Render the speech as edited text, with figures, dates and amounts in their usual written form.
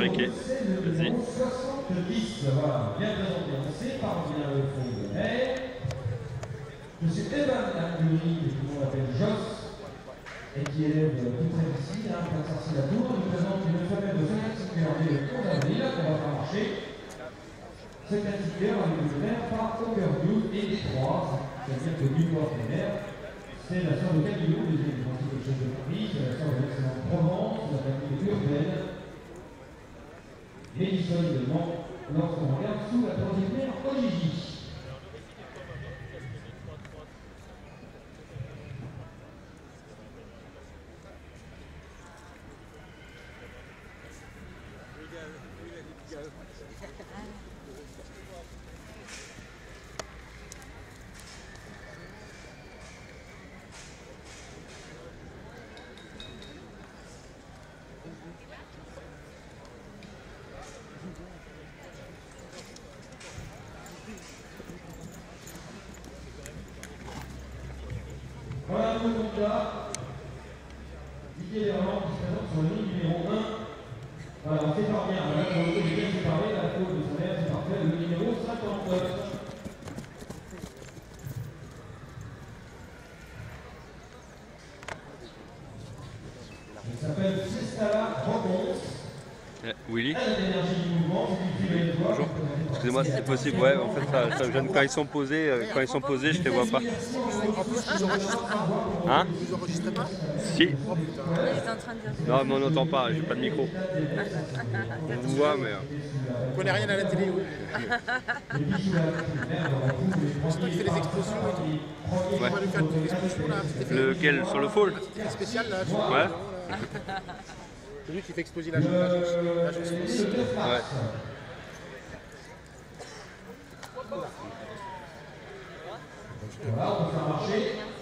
Ok, vas-y. 70, voilà, bien présenté. On sépare bien le fond de l'air. Monsieur Evan Arcurie, que tout le monde appelle Joss, et qui élève tout près d'ici, hein, place Sarcy-la-Tour, nous présente une femelle de 56 heures née le 11 avril, qu'on va faire marcher. 56 heures avec le maire par Hockerview et Détroit, c'est-à-dire que Newport et mer, c'est la sœur de Camillot, deuxième principe de chef de Paris, c'est la sœur de l'excellente Provence, la famille urbaine. Mélissonne également, lorsqu'on regarde sous la troisième mer Olivier. Voilà le candidat. Didier Verland qui se présente sur le ligne numéro 1. Voilà, on sépare bien. Là, pour le coup, il est bien séparé. La faute de son air, c'est parfait. Le numéro 59. Il s'appelle Sistala Robbins. Willy. Bonjour. Excusez-moi, si c'est possible, ouais, en fait, ça gêne quand ils sont posés, je les vois pas. En plus, vous enregistrez pas. Hein? Vous enregistrez pas? Si. Oh putain. Non, mais on n'entend pas, j'ai pas de micro. On vous voit, mais... On connaît rien à la télé, oui. C'est toi qui fais les explosions et tout. Ouais. On va lui faire une explosion là. Lequel? Sur le fall? Un petit effet spécial là. Ouais. C'est lui qui fait exploser la jauge. Ouais. Voilà, on va faire marcher.